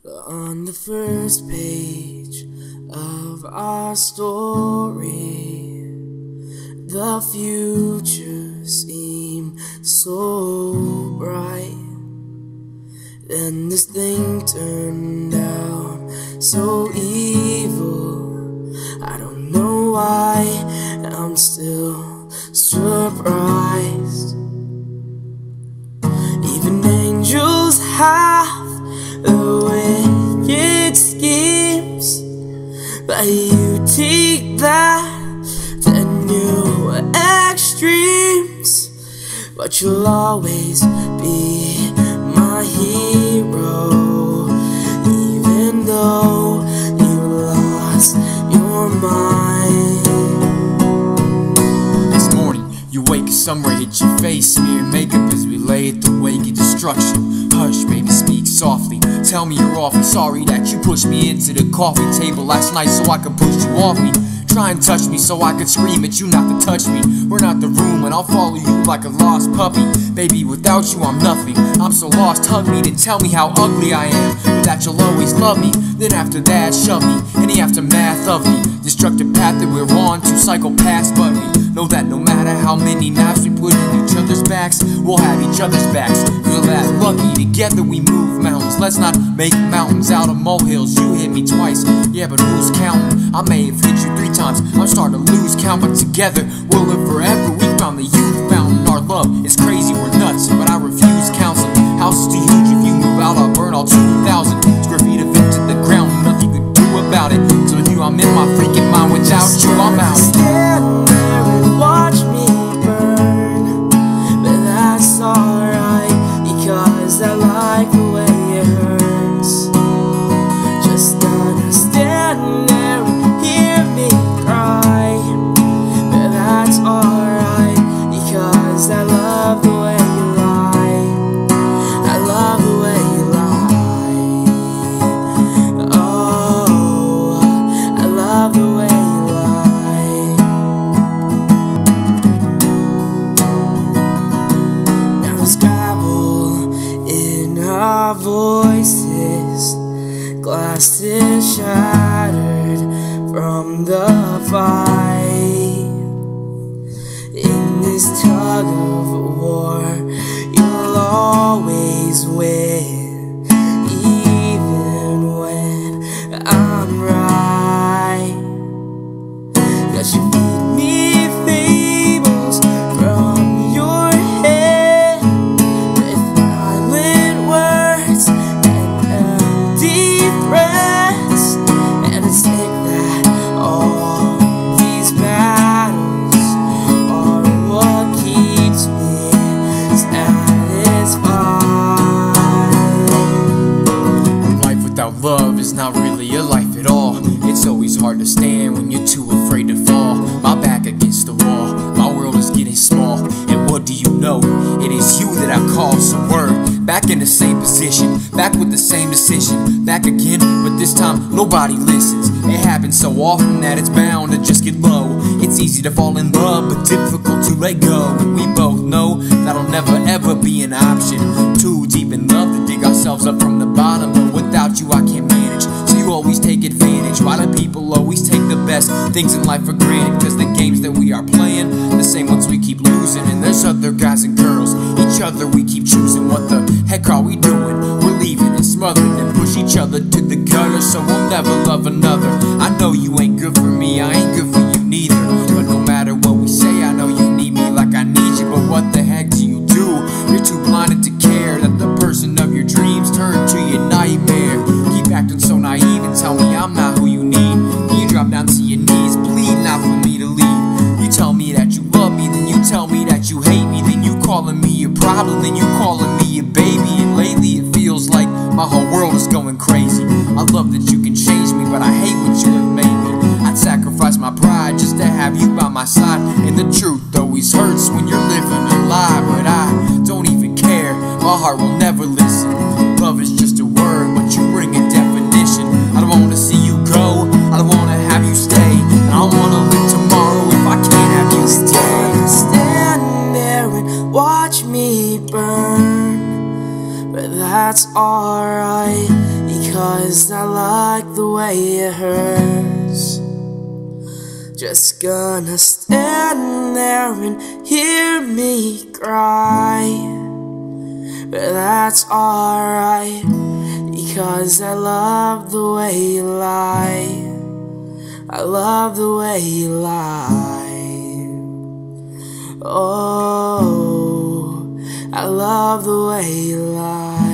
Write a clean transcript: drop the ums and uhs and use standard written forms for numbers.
On the first page of our story, the future seemed so bright. Then this thing turned out so evil. I don't know why I'm still surprised. Even angels have wicked schemes, but you take that to new extremes. But you'll always be my hero, even though you lost your mind. This morning, you wake and somewhere hit your face. Smear makeup as we lay at the wake of destruction. Hush, baby, speak softly. Tell me you're awfully sorry that you pushed me into the coffee table last night so I could push you off me. Try and touch me so I could scream at you not to touch me. Run out the room and I'll follow you like a lost puppy. Baby, without you I'm nothing. I'm so lost, hug me, then tell me how ugly I am, but that you'll always love me. Then after that, shove me in the aftermath of the destructive path that we're on, two psychopaths. But we know that no matter how many knives we put in each other's backs, we'll have each other's backs. We're that lucky, together we move mountains. Let's not make mountains out of molehills. You hit me twice, yeah, but who's counting? I may have hit you 3 times, I'm starting to lose count, but together we'll live forever. We found the youth fountain, our love is crazy, we're nuts, but I refuse counseling. House is too huge, if you move out I'll burn all 2,000 square feet of it to the ground. Nothing you could do about it. So with you I'm in my freaking mind, without you I'm out. Stand there and watch me burn, but that's alright, because I like the way it hurts. Just gonna stand there and hear me cry, but that's alright, because I love the way you lie. I love the way you lie. Oh, I love the way you lie. Now there's gravel in our voices, glasses shattered from the fight. In this tug of war, you'll always win, even when I'm right. 'Cause you feed me fables from your head, with violent words and empty threats. And it's like that all these battles are what keeps me satisfied. Life without love is not really a life at all. It's always hard to stand when you're too afraid to fall. My back against the wall, my world is getting small. And what do you know? It is you that I call. So word, back in the same position, back with the same decision, back again, but this time nobody listens. It happens so often that it's bound to just get low. It's easy to fall in love, but difficult to let go. And we both know that'll never ever be an option. Too deep in love to dig ourselves up from the bottom, but without you I can't manage. So you always take advantage. Why do people always take the best things in life for granted? 'Cause the games that we are playing, the same ones we keep losing. And there's other guys and girls, each other we keep choosing. What the heck are we doing? We're leaving and smothering and push each other to the gutter, so we'll never love another. I know you ain't good for me, I ain't good for you neither. But no matter what we say, I know you need me like I need you. But what the heck do you do? You're too blinded to care that the person of your dreams turned to your nightmare. Keep acting so naive and tell me I'm not who you need. You drop down to your knees, plead not for me to leave. You tell me that you love me, then you tell me that you hate me. Then you calling me your problem, then you calling me your baby. And lately it feels like my whole world is going crazy. I love that you can change me, but I hate what you have made me. I'd sacrifice my pride just to have you by my side. And the truth always hurts when you're living a lie, but I don't even care, my heart will never listen. Love is just a word, but you bring a definition. I don't wanna see you go, I don't wanna have you stay, and I wanna live tomorrow if I can't have you stay. Stand there and watch me burn, but that's alright, because because I like the way it hurts. Just gonna stand there and hear me cry, but that's alright, because I love the way you lie. I love the way you lie. Oh, I love the way you lie.